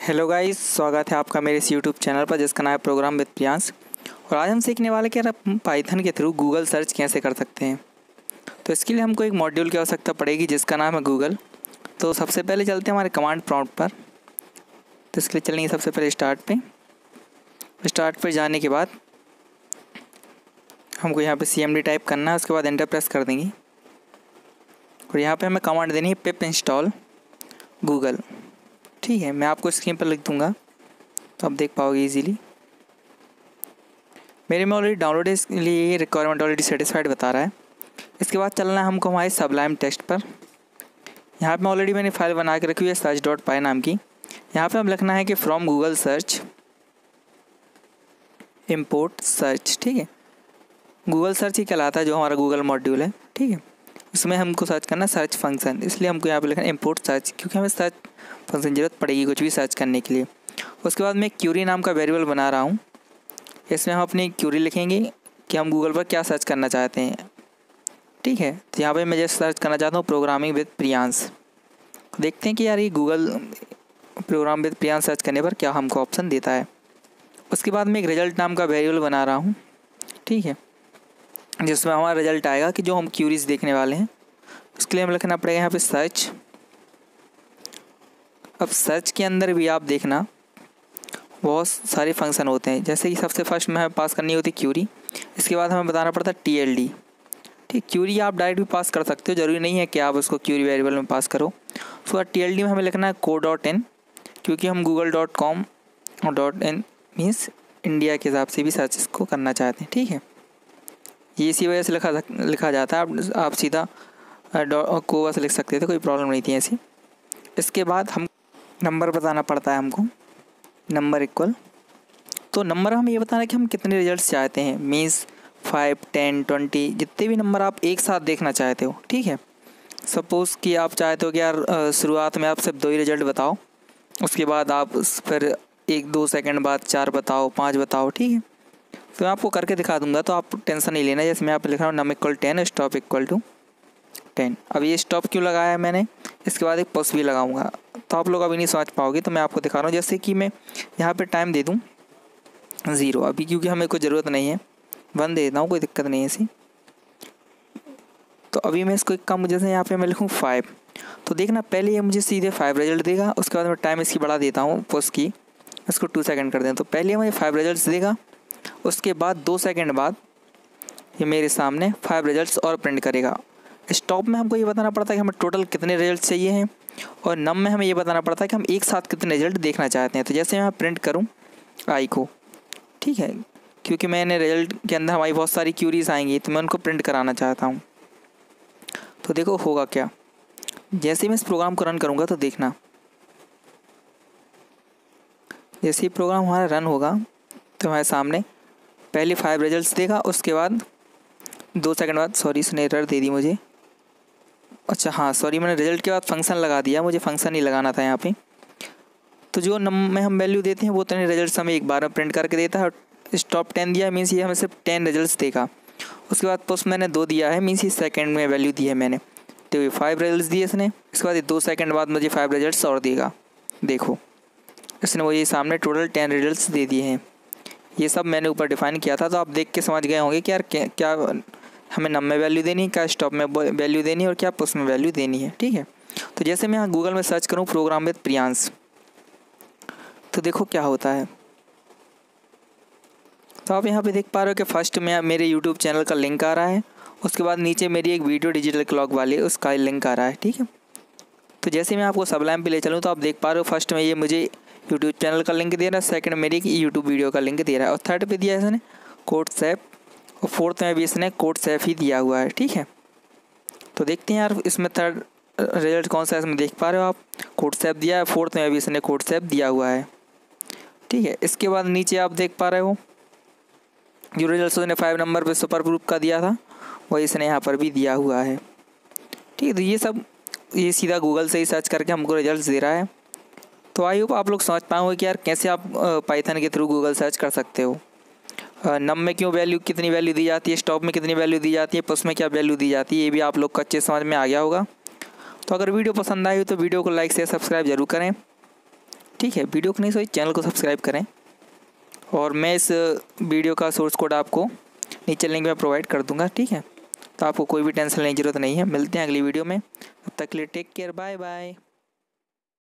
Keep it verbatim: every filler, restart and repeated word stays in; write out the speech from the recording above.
Hello guys, स्वागत है आपका मेरे इस यूट्यूब चैनल पर जिसका नाम है प्रोग्राम विद प्रियांश। और आज हम सीखने वाले कि आप पाइथन के थ्रू गूगल सर्च कैसे कर सकते हैं। तो इसके लिए हमको एक मॉड्यूल की आवश्यकता पड़ेगी जिसका नाम है गूगल। तो सबसे पहले चलते हैं हमारे कमांड प्रॉम्प्ट पर। तो इसके लिए चलेंगे सबसे पहले स्टार्ट पे। स्टार्ट पर जाने के बाद हमको यहाँ पे सी एम डी टाइप करना है, उसके बाद एंटर प्रेस कर देंगे और यहाँ पे हमें कमांड देनी है पिप इंस्टॉल गूगल। ठीक है, मैं आपको स्क्रीन पर लिख दूंगा तो आप देख पाओगे इजीली। मेरे में ऑलरेडी डाउनलोड है, इसलिए ये रिक्वायरमेंट ऑलरेडी सेटिस्फाइड बता रहा है। इसके बाद चलना है हमको हमारे सबलाइम टेक्स्ट पर। यहाँ पे ऑलरेडी मैंने फाइल बना के रखी हुई है सर्च डॉट पाई नाम की। यहाँ पे हम लिखना है कि from Google search import search. ठीक है, गूगल सर्च ही कहलाता है जो हमारा गूगल मॉड्यूल है। ठीक है, इसमें हमको सर्च करना सर्च फंक्शन, इसलिए हमको यहाँ पे लिखना है इम्पोर्ट सर्च, क्योंकि हमें सर्च फंक्शन ज़रूरत पड़ेगी कुछ भी सर्च करने के लिए। उसके बाद मैं क्यूरी नाम का वेरिएबल बना रहा हूँ। इसमें हम अपनी क्यूरी लिखेंगे कि हम गूगल पर क्या सर्च करना चाहते हैं। ठीक है, तो यहाँ पे मैं जैसे सर्च करना चाहता हूँ प्रोग्रामिंग विद प्रियांश। देखते हैं कि यार ये Google program with Priyansh search करने पर क्या हमको ऑप्शन देता है। उसके बाद मैं एक रिजल्ट नाम का वेरिएबल बना रहा हूँ। ठीक है, जिसमें हमारा रिजल्ट आएगा कि जो हम क्यूरीज देखने वाले हैं। उसके लिए हमें लिखना पड़ेगा यहाँ पे सर्च। अब सर्च के अंदर भी आप देखना बहुत सारे फंक्शन होते हैं, जैसे कि सबसे फर्स्ट में हमें पास करनी होती है क्यूरी। इसके बाद हमें बताना पड़ता है टी एल डी। ठीक, क्यूरी आप डायरेक्ट भी पास कर सकते हो, ज़रूरी नहीं है कि आप उसको क्यूरी वेरिएबल में पास करो। उसके बाद टी एल डी में हमें लिखना है को डॉट इन, क्योंकि हम गूगल डॉट कॉम और डॉट इन मीन्स इंडिया के हिसाब से भी सर्च इसको करना चाहते हैं। ठीक है, ये इसी वजह से लिखा लिखा जाता है। आप, आप सीधा को बस लिख सकते थे, कोई प्रॉब्लम नहीं थी ऐसी। इसके बाद हम नंबर बताना पड़ता है हमको, नंबर इक्वल। तो नंबर हमें ये बताना है कि हम कितने रिजल्ट्स चाहते हैं, मीन्स फाइव टेन ट्वेंटी जितने भी नंबर आप एक साथ देखना चाहते हो। ठीक है, सपोज़ कि आप चाहते हो कि यार शुरुआत में आप सिर्फ दो ही रिजल्ट बताओ, उसके बाद आप फिर एक दो सेकंड बाद चार बताओ, पाँच बताओ। ठीक है, तो मैं आपको करके दिखा दूंगा, तो आप टेंशन नहीं लेना। जैसे मैं आप लिख रहा हूँ num equal ten, stop equal to ten. अब ये स्टॉप क्यों लगाया है मैंने, इसके बाद एक पॉज भी लगाऊंगा, तो आप लोग अभी नहीं समझ पाओगे। तो मैं आपको दिखा रहा हूँ, जैसे कि मैं यहाँ पे टाइम दे दूँ ज़ीरो अभी, क्योंकि हमें कोई ज़रूरत नहीं है। वन दे देता हूँ, कोई दिक्कत नहीं है ऐसी। तो अभी मैं इसको एक काम, जैसे यहाँ पे मैं लिखूँ फाइव, तो देखना पहले ये मुझे सीधे फाइव रिजल्ट देगा। उसके बाद मैं टाइम इसकी बढ़ा देता हूँ पॉज की, इसको टू सेकेंड कर दें, तो पहले मुझे फाइव रिजल्ट देगा। उसके बाद दो सेकेंड बाद ये मेरे सामने फाइव रिजल्ट्स और प्रिंट करेगा। स्टॉप में हमको ये बताना पड़ता है कि हमें टोटल कितने रिजल्ट चाहिए हैं, और नम में हमें ये बताना पड़ता है कि हम एक साथ कितने रिजल्ट देखना चाहते हैं। तो जैसे मैं प्रिंट करूं आई को, ठीक है, क्योंकि मैंने रिजल्ट के अंदर हमारी बहुत सारी क्यूरीज आएंगी, तो मैं उनको प्रिंट कराना चाहता हूं। तो देखो होगा क्या, जैसे मैं इस प्रोग्राम को रन करूँगा तो देखना, जैसे ही प्रोग्राम हमारा रन होगा तो हमारे सामने पहले फाइव रिजल्ट्स देगा। उसके बाद दो सेकंड बाद, सॉरी इसने एरर दे दी मुझे, अच्छा हाँ सॉरी, मैंने रिजल्ट के बाद फंक्शन लगा दिया, मुझे फंक्शन ही लगाना था यहाँ पे। तो जो नम में हम वैल्यू देते हैं वो तो रिजल्ट्स हमें एक बार में प्रिंट करके देता है। और स्टॉप टेन दिया मीन्स ये हमें सिर्फ टेन रिजल्ट्स देगा। उसके बाद पोस्ट मैंने दो दिया है, मीन्स ये सेकेंड में वैल्यू दी है मैंने, तो ये फाइव रिजल्ट्स दिए इसने। इसके बाद ये दो सेकेंड बाद मुझे फाइव रिजल्ट्स और देगा। देखो इसने मुझे सामने टोटल टेन रिजल्ट्स दे दिए हैं। ये सब मैंने ऊपर डिफाइन किया था, तो आप देख के समझ गए होंगे कि यार क्या, क्या हमें नम में वैल्यू देनी है, क्या स्टॉप में वैल्यू देनी है, और क्या पुश में वैल्यू देनी है। ठीक है, तो जैसे मैं यहाँ गूगल में सर्च करूँ प्रोग्राम विद प्रियांश, तो देखो क्या होता है। तो आप यहाँ पे देख पा रहे हो कि फर्स्ट में मेरे यूट्यूब चैनल का लिंक आ रहा है, उसके बाद नीचे मेरी एक वीडियो डिजिटल क्लॉक वाली उसका लिंक आ रहा है। ठीक है, तो जैसे मैं आपको सबलाइम पे ले चलूँ तो आप देख पा रहे हो फर्स्ट में ये मुझे यूट्यूब चैनल का लिंक दे रहा है, सेकंड मेरी यूट्यूब वीडियो का लिंक दे रहा है, और थर्ड पे दिया है इसने कोड सैप, और फोर्थ में भी इसने कोड सैप ही दिया हुआ है। ठीक है, तो देखते हैं यार इसमें थर्ड रिजल्ट कौन सा है, इसमें देख पा रहे हो आप कोड सैप दिया है, फोर्थ में भी इसने कोड सैप दिया हुआ है। ठीक है, इसके बाद नीचे आप देख पा रहे हो जो रिजल्ट उसने फाइव नंबर पर सुपर ग्रुप का दिया था वही इसने यहाँ पर भी दिया हुआ है। ठीक है, तो ये सब ये सीधा गूगल से ही सर्च करके हमको रिजल्ट दे रहा है। तो आई होप आप लोग समझ पाओगे कि यार कैसे आप पाइथन के थ्रू गूगल सर्च कर सकते हो। नम में क्यों वैल्यू कितनी वैल्यू दी जाती है, स्टॉप में कितनी वैल्यू दी जाती है, पुश में क्या वैल्यू दी जाती है, ये भी आप लोग को अच्छे समझ में आ गया होगा। तो अगर वीडियो पसंद आई हो तो वीडियो को लाइक शेयर सब्सक्राइब जरूर करें। ठीक है, वीडियो को नहीं सही चैनल को सब्सक्राइब करें। और मैं इस वीडियो का सोर्स कोड आपको नीचे लिंक में प्रोवाइड कर दूंगा, ठीक है। तो आपको कोई भी टेंशन लेने की ज़रूरत नहीं है। मिलते हैं अगली वीडियो में, तब तक के लिए टेक केयर, बाय बाय।